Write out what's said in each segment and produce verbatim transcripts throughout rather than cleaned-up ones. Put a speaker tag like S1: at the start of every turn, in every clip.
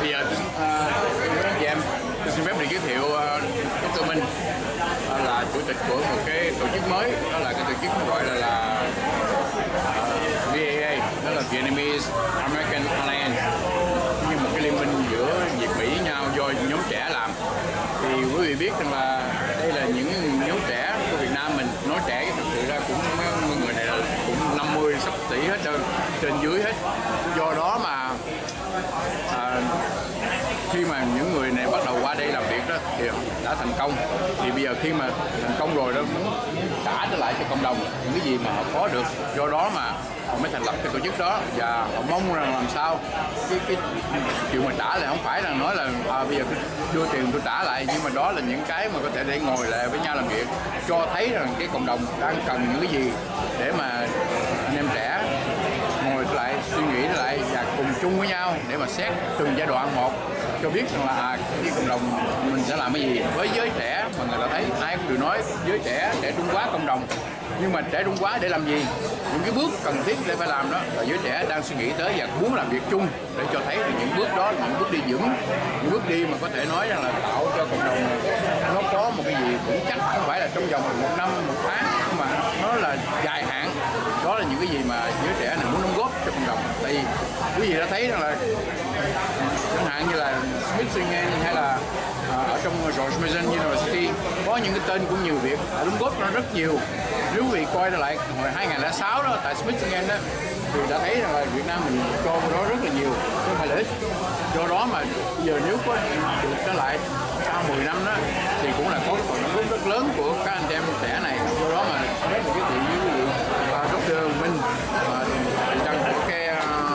S1: bây giờ anh chị em tôi xin phép được giới thiệu Doctor Tư Minh là chủ tịch của một cái tổ chức mới, đó là cái tổ chức gọi là, là uh, vê a a, đó là Vietnamese American Alliance, như một cái liên minh giữa Việt Mỹ với nhau do nhóm trẻ làm. Thì quý vị biết rằng là đây là những nhóm trẻ của Việt Nam mình, nói trẻ thực sự ra cũng người này là cũng năm mươi sắp tỷ hết trơn, trên dưới hết. Do đó mà à, khi mà những người này bắt đầu qua đây làm việc đó thì đã thành công, thì bây giờ khi mà thành công rồi đó muốn trả trở lại cho cộng đồng những cái gì mà họ có được, do đó mà họ mới thành lập cái tổ chức đó, và họ mong rằng làm sao cái cái chuyện mà trả lại không phải là nói là à, bây giờ đưa tiền tôi trả lại, nhưng mà đó là những cái mà có thể để ngồi lại với nhau làm việc, cho thấy rằng cái cộng đồng đang cần những cái gì để mà anh em trẻ ngồi lại suy nghĩ lại và cùng chung với nhau để mà xét từng giai đoạn một, cho biết rằng là à, cái cộng đồng mình sẽ làm cái gì với giới trẻ. Mà người ta thấy ai cũng đều nói giới trẻ trẻ trung quá cộng đồng, nhưng mà trẻ trung quá để làm gì, những cái bước cần thiết để phải làm đó là giới trẻ đang suy nghĩ tới và muốn làm việc chung, để cho thấy là những bước đó là những bước đi vững, những bước đi mà có thể nói rằng là tạo cho cộng đồng nó có một cái gì vững chắc, không phải là trong vòng một năm một tháng, mà nó là dài hạn. Đó là những cái gì mà giới trẻ này muốn đóng góp cho cộng đồng. Tại vì quý vị đã thấy rằng là chẳng hạn như là Smithsonian hay là à, ở trong George Mason University có những cái tên cũng nhiều việc đã đóng góp nó rất nhiều. Nếu quý vị coi lại hồi hai nghìn lẻ sáu đó tại Smithsonian đó thì đã thấy rằng là Việt Nam mình cho đó rất là nhiều, không phải là ít. Do đó mà giờ nếu có được trở lại sau mười năm đó thì cũng là có một đóng góp rất lớn của các anh em trẻ này. Do đó mà rất là giới thiệu với quý vị và Doctor Minh và của cái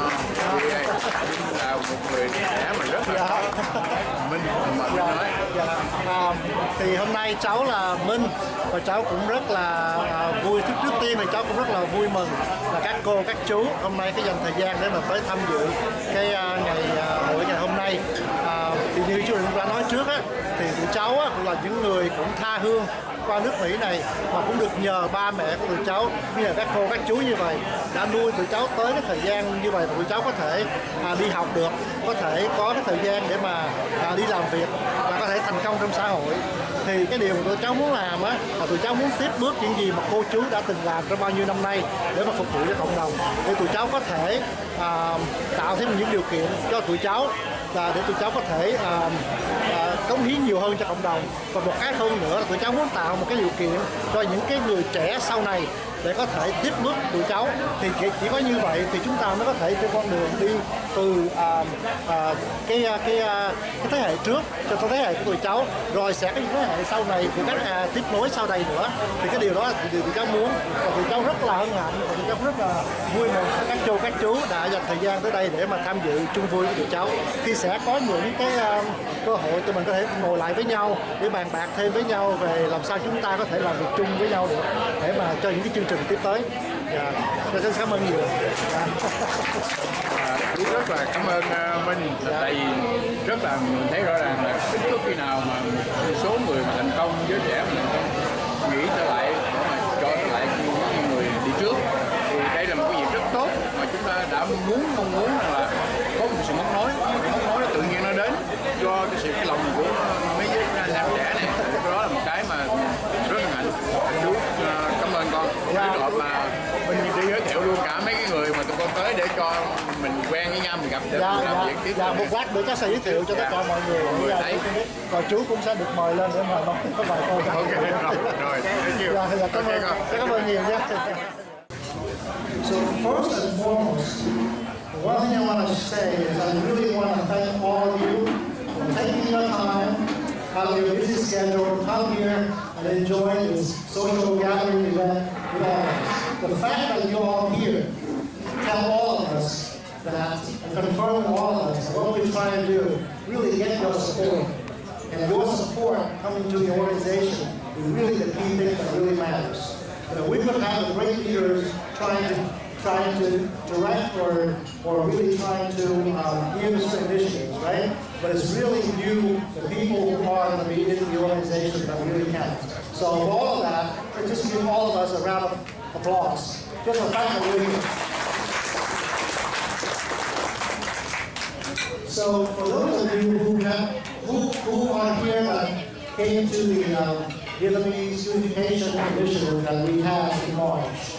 S1: là một người trẻ mà rất là
S2: dạ.
S1: Minh mà dạ. nói
S2: dạ. À, thì hôm nay cháu là Minh và cháu cũng rất là à, vui. Trước trước tiên thì cháu cũng rất là vui mừng là các cô các chú hôm nay cái dành thời gian để mà tới tham dự cái à, ngày à, hội ngày hôm nay. À, thì như chú Định đã nói trước á, thì tụi cháu á, cũng là những người cũng tha hương qua nước Mỹ này, mà cũng được nhờ ba mẹ của tụi cháu, như là các cô các chú như vậy đã nuôi tụi cháu tới cái thời gian như vậy, tụi cháu có thể à, đi học được, có thể có cái thời gian để mà à, đi làm việc và có thể thành công trong xã hội. Thì cái điều mà tụi cháu muốn làm á là tụi cháu muốn tiếp bước những gì mà cô chú đã từng làm trong bao nhiêu năm nay để mà phục vụ cho cộng đồng, để tụi cháu có thể à, tạo thêm những điều kiện cho tụi cháu là để tụi cháu có thể à, à, cống hiến nhiều hơn cho cộng đồng. Và một cái hơn nữa là tụi cháu muốn tạo một cái điều kiện cho những cái người trẻ sau này để có thể tiếp bước tụi cháu. Thì chỉ, chỉ có như vậy thì chúng ta mới có thể trên con đường đi từ à, à, cái, cái, cái, cái thế hệ trước cho tới thế hệ của tụi cháu, rồi sẽ có những thế hệ sau này của các à, tiếp nối sau đây nữa. Thì cái điều đó là điều tụi cháu muốn, và tụi cháu rất là hân hạnh và tụi cháu rất là vui mừng các cô các chú đã dành thời gian tới đây để mà tham dự chung vui với tụi cháu. Khi sẽ có những cái uh, cơ hội tụi mình có thể ngồi lại với nhau để bàn bạc thêm với nhau về làm sao chúng ta có thể làm việc chung với nhau được để mà cho những cái chương trình tiếp tới. Dạ, tôi xin cảm ơn nhiều. Dạ.
S1: À, rất là cảm ơn uh, Minh. Dạ. Tại vì rất là mình thấy rõ ràng là ít có khi nào mà một số người mà thành công, giới trẻ mình nghĩ trở lại để mà cho trở lại những người đi trước, thì đây là một cái việc rất tốt mà chúng ta đã muốn mong muốn là có một sự móc nối, móc nối nó tự nhiên nó đến do cái sự cái lòng của mấy giới anh em trẻ này. Đó là một cái mà rất là hạnh. Chú uh, cảm ơn con. Cái đoạn mà mình đi giới thiệu luôn cả mấy cái người mà tụi con tới để cho mình quen với nhau, mình gặp để
S2: dạ,
S1: làm
S2: dạ,
S1: việc tiếp.
S2: Dạ, một lát nữa cháu sẽ giới thiệu cho tất cả mọi người.
S1: Mọi người thấy.
S2: Và chú cũng sẽ được mời lên để mà nói có vài câu.
S1: Ok, rồi, rồi.
S2: Dạ, dạ, cảm ơn, cảm ơn nhiều nhé. So first and foremost, the one thing I want to say is I really want to thank all of you for taking your time out of your busy schedule to come here and enjoy this social gathering event with all of us. The fact that you're all here tell all of us that, and confirm all of us that what we're trying to do, really get your support. And your support coming to the organization is really the key thing that really matters. You know, we could have great leaders trying to trying to direct or or really trying to um, give us initiatives, right? But it's really you, the people who are going to be in the organization, that really count. So for all of that, just give all of us a round of applause. Just the fact that we're here. So for those of you who have who, who are here that came to the uh, Vietnamese Unification Initiative that we had in March.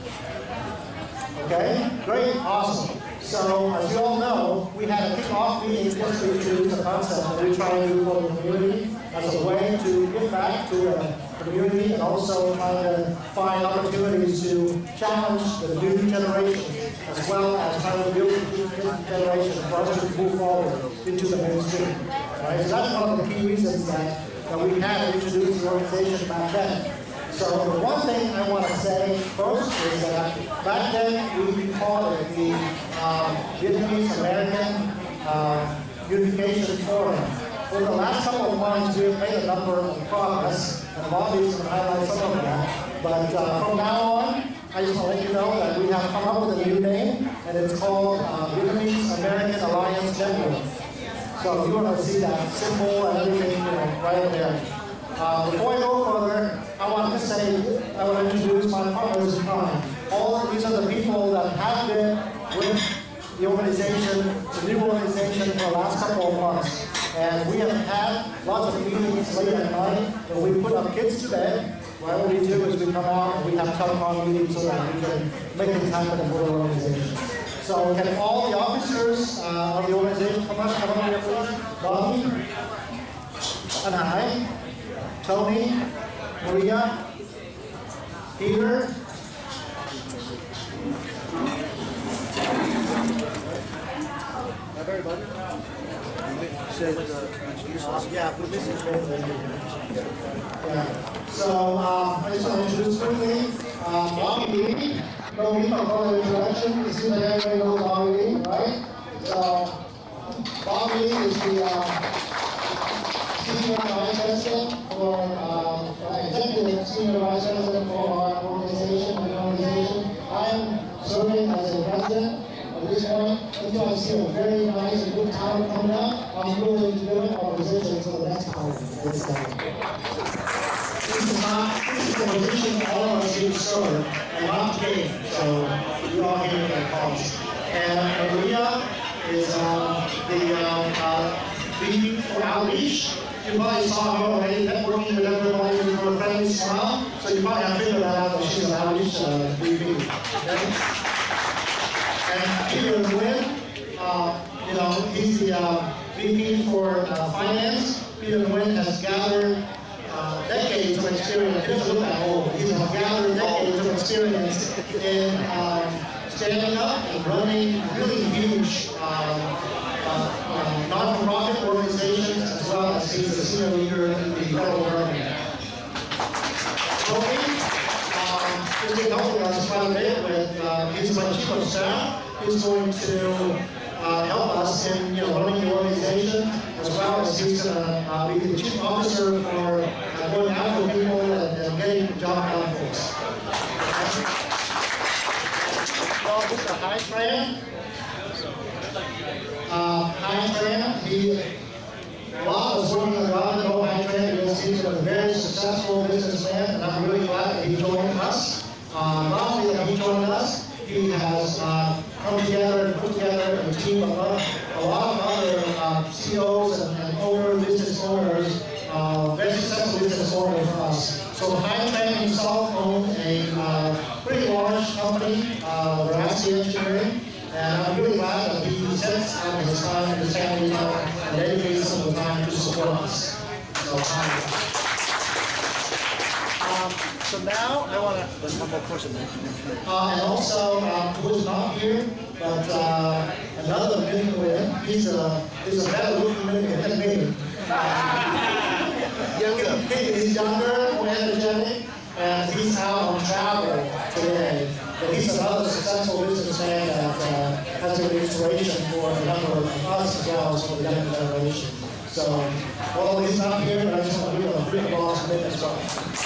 S2: Okay, great, awesome. So as you all know, we had a kick-off meeting just to introduce the concept that we try to do for the community as a way to give back to the community and also try to find opportunities to challenge the new generation as well as try to build the new generation for us to move forward into the mainstream. Right? So that's one of the key reasons that, that we had to introduce the organization back then. So the one thing I want to say first is that back then we called it the um, Vietnamese American uh, Unification Forum. Over the last couple of months, we have made a number of progress, and Bobby is going to highlight some of that. But uh, from now on, I just want to let you know that we have come up with a new name, and it's called uh, Vietnamese American Alliance Network. So you want to see that symbol and everything, you know, right there. Uh, before I go further, I want to say, I want to introduce my partners in crime. All these are the people that have been with the organization, the new organization, for the last couple of months. And we have had lots of meetings late at night, and we put our kids to bed. What we do is we come out and we have telecom meetings so that we can make things happen for the organization. So can all the officers uh, of the organization come up, come up here, please? Bobby, and I. Tony, Maria, Peter, everybody. Yeah, but this is yeah. So um, I just want to introduce quickly um, Bobby Lee. No need for further introduction. It seems like everybody knows Bobby Lee, right? So Bobby Lee is the uh, Senior Vice President for uh, Executive Senior Vice President for our organization and organization. I'm serving as a president at this point until I see a very nice and good time coming up. I'm willing to build our position for the next time. This time. This is not this is the position all of us here serve and not paid. So we all here at cost. And Maria is uh, the uh, uh, V P for outreach. You probably saw her already networking with everybody with her friendly smile, so you probably have figured that out that she's an outreach uh, V P. Okay? And Peter Nguyen, uh, you know, he's the uh, V P for uh, finance. Peter Nguyen has gathered uh, decades of experience. He doesn't look that old. He's gathered decades of experience in um, standing up and running really huge um, Uh, uh, non-for-profit organizations, as well as he's a senior leader in the federal government. Tony, um, he's been helping us quite a bit with, uh, he's my chief of staff. He's going to uh, help us in, you know, running the organization, as well as he's going to uh, be the chief officer for uh, going after people and, and getting the job done for us. Well, Mister Hightran. Uh, Hightran, he, a lot of us working around know Hightran because he's been a very successful businessman, and I'm really glad that he joined us. Uh, not only that he joined us, he has uh, come together and put together a team of uh, a lot of other uh, C E Os and, and owners, business owners, uh, very successful business owners for us. So Hightran himself owned a uh, pretty large company, uh, Veracity Engineering. And I'm really glad that he sets out his time, his family time, and dedicates some of the time to support us. So, um, so now I want to, there's one more person there. Uh, and also, um, who is not here, but uh, another Dominican, he's a, he's a better looking Dominican than me. Younger. He's younger, more energetic, and he's out on travel today. But he's another successful businessman that uh, has been an inspiration for a number of us as well as for the younger generation. So, well, he's not here, but I just want to give a big applause for him as well.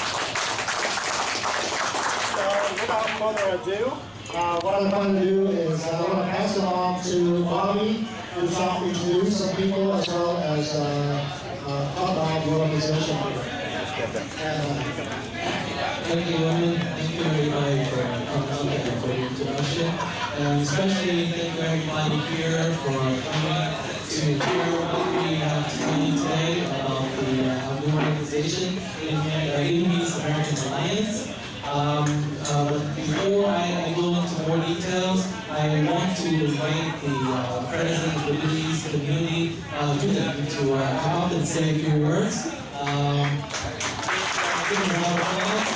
S2: So, without further ado, uh, what I'm going to do is uh, I'm going to pass it on to Bobby, who's going to introduce some people as well as uh, uh, talk about the organization. And, uh,
S3: Thank you, Roman. Thank you, everybody, for coming out and for the introduction. And especially thank you, everybody here for coming to hear what we have to tell you today about the uh, new organization, the Vietnamese American Alliance. Um, uh, but before I, I go into more details, I want to invite the uh, president of the Vietnamese community uh, to, to uh, come up and say a few words. Um, give him a round of applause.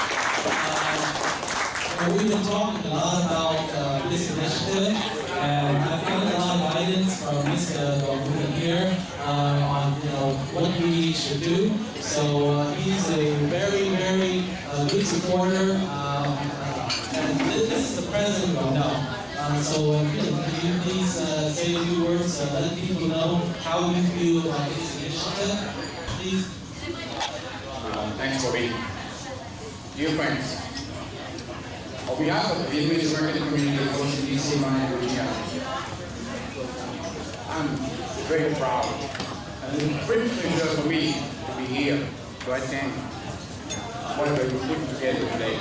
S3: Uh, we've been talking a lot about uh, this initiative, and I've gotten a lot of guidance from Mister Dorman here uh, on you know what we should do. So uh, he's a very, very uh, good supporter, um, uh, and this is the president of now. Um, so uh, can you please uh, say a few words, uh, let people know how you feel about this initiative, please?
S1: Uh, thanks for being. Dear friends, on behalf of the Vietnamese American community of Washington, D C, Virginia, I'm very proud and it's a great pleasure for me to be here to attend what we put together today.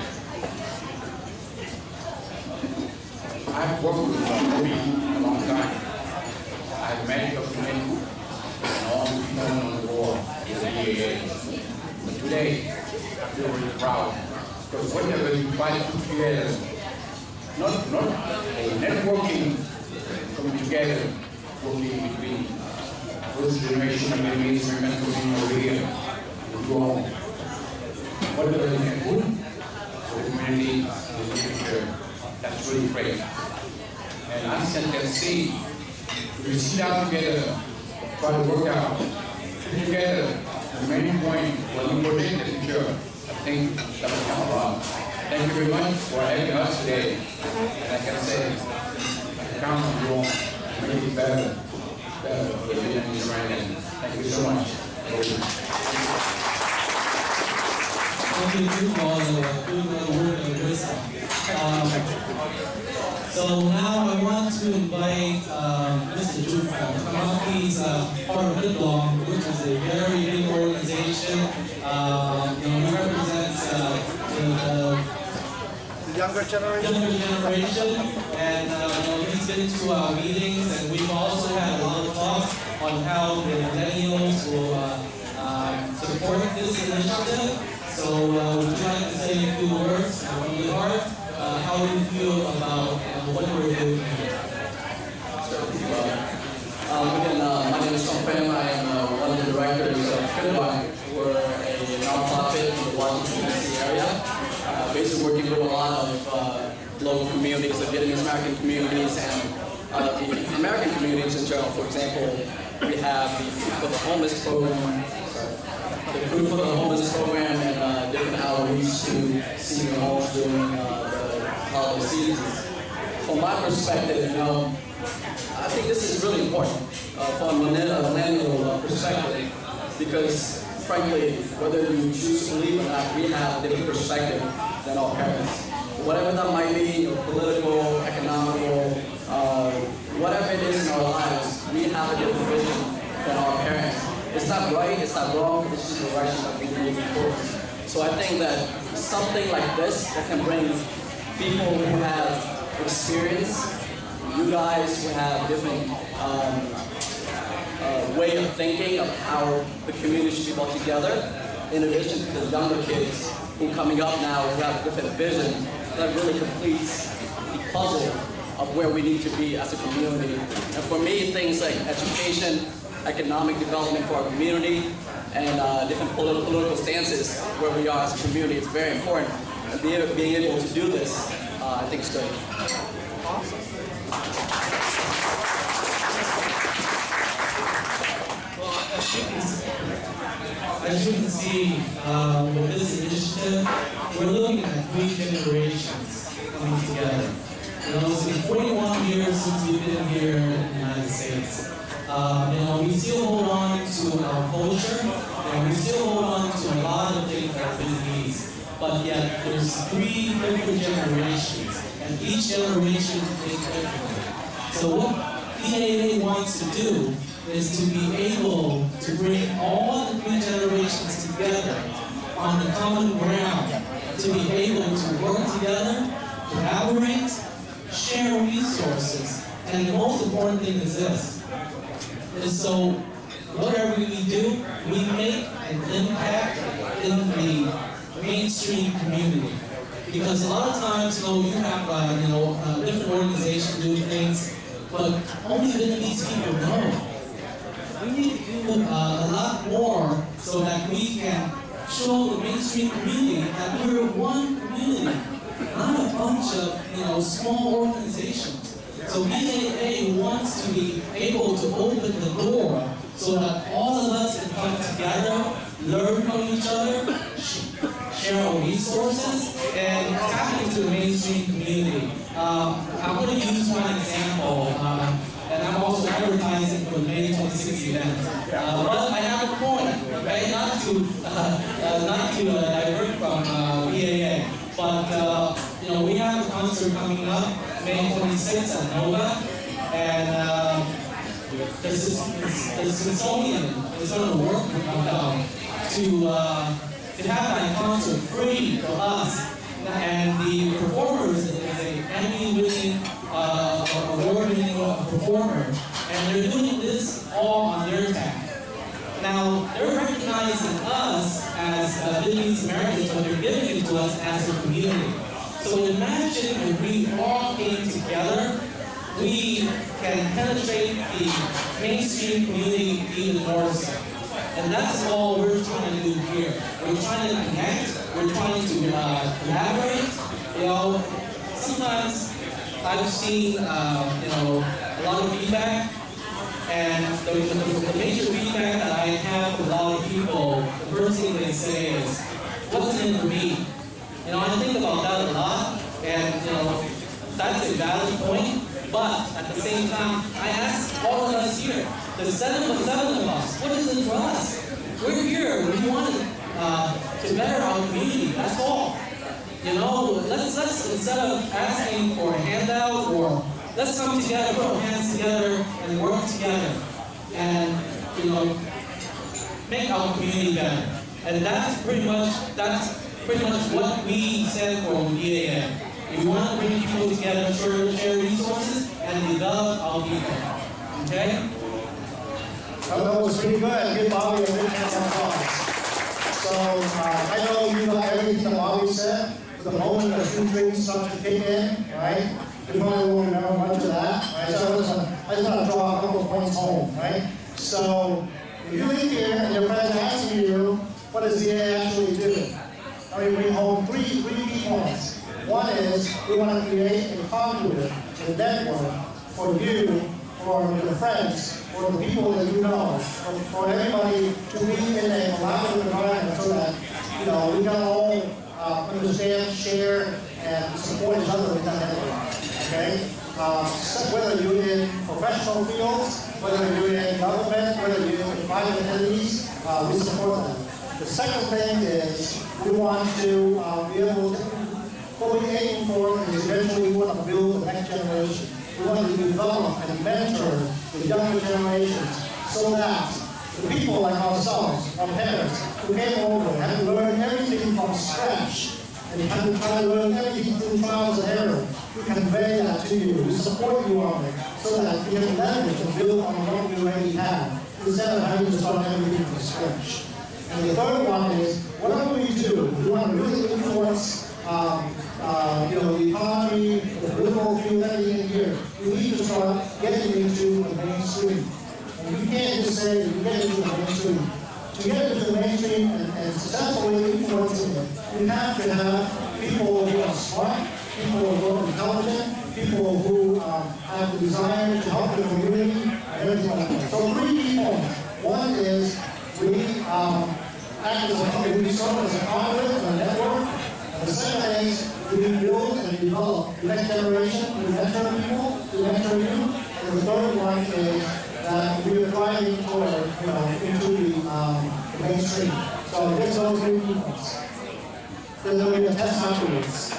S1: I've worked with Bobby a long time. I've met Doctor Men and all the people on the board in the V A A. But today, I feel really proud because whatever you try to put together, not, not a networking coming together, working between first generation of Vietnamese American community over here and go on. Whatever you can put for the community in the future, that's really great. And I can see, we sit down together, try to work out, put together the main point for the project in the future. I think that will come around. Thank you very much for having us today. And I can say, I count on you all to make it better, better for the Vietnamese American. Thank you so much.
S3: Thank you for the good word of wisdom. Um, so now I want to invite um, Mister Chu to come up. He's uh, part of Griil, which is a very big organization. Uh, you know, he represents uh, the, the
S2: The younger generation.
S3: younger generation, and uh, you know, he's been to our meetings, and we've also had a lot of talks on how the millennials will uh, uh, support this initiative. So uh, would you like to say a few words from the heart? Uh, how do you feel about uh, what we're doing here?
S4: Um, again, uh, my name is Sean Pham. I am uh, one of the directors of Griil. We're a nonprofit in the Washington D C area, uh, basically working with a lot of uh, local communities, the Vietnamese American communities, and uh, the American communities in general. For example, we have the Food for the Homeless program, the Food for the Homeless program, and uh, different outreach to senior homes during uh, the holiday seasons. From my perspective, you know, I think this is really important uh, from a millennial uh, perspective, because frankly, whether you choose to believe or not, we have a different perspective than our parents. Whatever that might be, you know, political, economical, uh, whatever it is in our lives, we have a different vision than our parents. It's not right, it's not wrong, it's just the direction that we need to go. So I think that something like this that can bring people who have experience, you guys will have different um, uh, way of thinking of how the community should be brought together, in addition to the younger kids who are coming up now who have a different vision that really completes the puzzle of where we need to be as a community. And for me, things like education, economic development for our community, and uh, different politi political stances where we are as a community is very important. And being, being able to do this, uh, I think is great. Awesome.
S3: Well, as you can see, as you can see uh, with this initiative, we're looking at three generations coming together. You know, it's been forty-one years since we've been here in the United States. Uh, you know, we still hold on to our culture, and we still hold on to a lot of things that are Vietnamese. But yet, there's three different generations, and each generation thinks differently. So what V A A wants to do is to be able to bring all the three generations together on the common ground, to be able to work together, collaborate, share resources, and the most important thing is this, And so whatever we do, we make an impact in the mainstream community. Because a lot of times, you know, you have, uh, you know, uh, different organizations doing things, but only Vietnamese people know. We need to do uh, a lot more so that we can show the mainstream community that we're one community, not a bunch of, you know, small organizations. So V A A wants to be able to open the door so that all of us can come together, learn from each other, share our resources, and tap into the mainstream community. Um, I'm going to use one example, uh, and I'm also advertising for the May twenty-sixth event. Uh, but I have a point, okay? Not to uh, uh, not to uh, divert from uh, V A A, but uh, you know, we have a concert coming up May twenty-sixth at Nova, and uh, the, the Smithsonian is going to work with them to uh, to have that concert free for us. And the performers is an Emmy-winning, uh, award-winning performer, and they're doing this all on their tag. Now, they're recognizing us as uh, Vietnamese Americans, but they're giving it to us as a community. So imagine if we all came together, we can penetrate the mainstream community even more so. And that's all we're trying to do here. We're trying to connect, we're trying to uh, collaborate. You know, sometimes I've seen uh, you know, a lot of feedback, and the, the, the major feedback that I have with a lot of people, the first thing they say is, what's in it for me? You know, I think about that a lot, and you know, that's a valid point. But at the same time, I ask all of us here, the seven of seven of us, what is it for us? We're here, we want uh, to better our community, that's all. You know, let's, let's, instead of asking for a handout, or let's come together, put our hands together, and work together, and, you know, make our community better. And that's pretty much, that's pretty much what we stand for in V A A. We want to bring people together, share, share resources, and develop our people. Okay?
S2: Well, that was pretty good. Give Bobby a big hand of applause. So uh, I know you got everything that Bobby said. The moment the food drinks start to kick in, right? You probably won't remember much of that, right? So I just want to, I just want to draw a couple of points home, right? So if you leave here and your friends ask you, what does V A A actually do? I mean, bring home three, three key points. One is we want to create a conduit, a network for you, for your friends, for the people that you know, for, for everybody to be in a collaborative environment so that, you know, we can all uh, understand, share, and support each other in that network. Okay? Uh, so whether you're in professional fields, whether you're in government, whether you're in private entities, uh, we support them. The second thing is we want to uh, be able to, what we're aiming for is eventually we want to build the next generation. We want to develop and mentor the younger generations so that the people like ourselves, our parents, who came over and had to learn everything from scratch and had to try to learn everything through trials and error, we convey that to you, we support you on it so that you can leverage and build on what we already have instead of having to start everything from scratch. And the third one is, whatever we do, we want to really influence Um, uh, you know, the economy, the political field, everything here. We need to start getting into the mainstream. And you can't just say you get into the mainstream. To get into the mainstream and, and successfully influencing it, you have to have people who are smart, people who are intelligent, people who um, have the desire to help the community, and everything like that. So three key points. One is we um, act as a, we serve as a conduit and a network. The second is we build and develop the next generation, we mentor people, we mentor you. And the third one is that we are driving toward, you know, into the, um, the mainstream. So there's those three points. Then there'll be a test afterwards.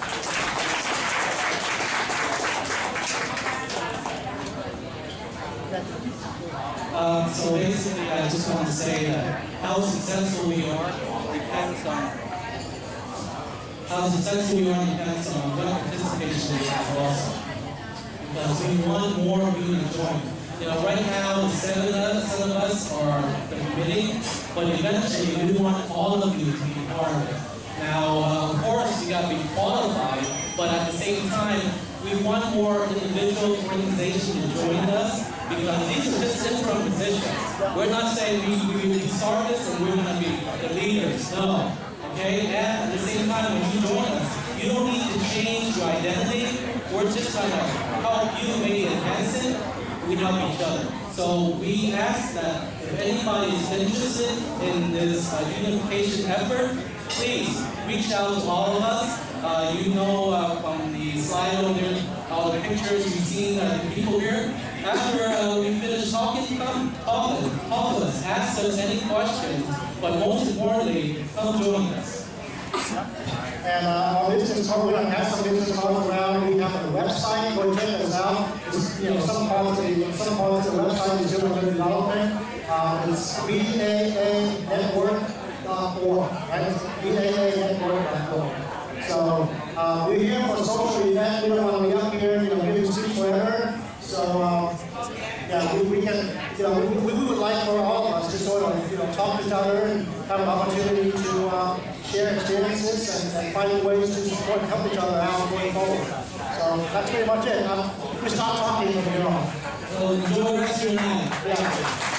S3: Uh, so basically, I just want to say that how successful we are depends on How successful we are depends on what participation we have also. Because we want more of you to join. You know, right now, the seven of us, seven of us are the committee, but eventually we want all of you to be part of it. Now, uh, of course, you got to be qualified, but at the same time, we want more individuals, organizations to join us, because these are just interim positions. We're not saying we, we, we start this and we're going to be the leaders, no. Okay, and at the same time, when you join us, you don't need to change your identity. We're just trying to help you, maybe enhance it. We help each other. So we ask that if anybody is interested in this uh, unification effort, please reach out to all of us. Uh, you know uh, from the slide over there, all the pictures you've seen uh, the people here. After uh, we finish talking, come talk, talk to us, ask us any questions, but most importantly, come join us.
S2: And uh, our business card, we don't have some business cards around. We have a website. Go check us out. It's, you know, some parts of the some parts of the website is doing good development. Uh, it's V A A network dot org, right? V A A network dot org. So uh, we're here for a social event. We don't want to be up here, you know, giving speech forever. So uh, yeah, we, we can, you know, we, we would like for all of us to sort of, you know, talk to each other and have an opportunity to uh, share experiences and, and find ways to support and help each other out going forward. So that's pretty much it. Um, we start talking from here on.
S3: So enjoy the rest of your night.
S2: Yeah.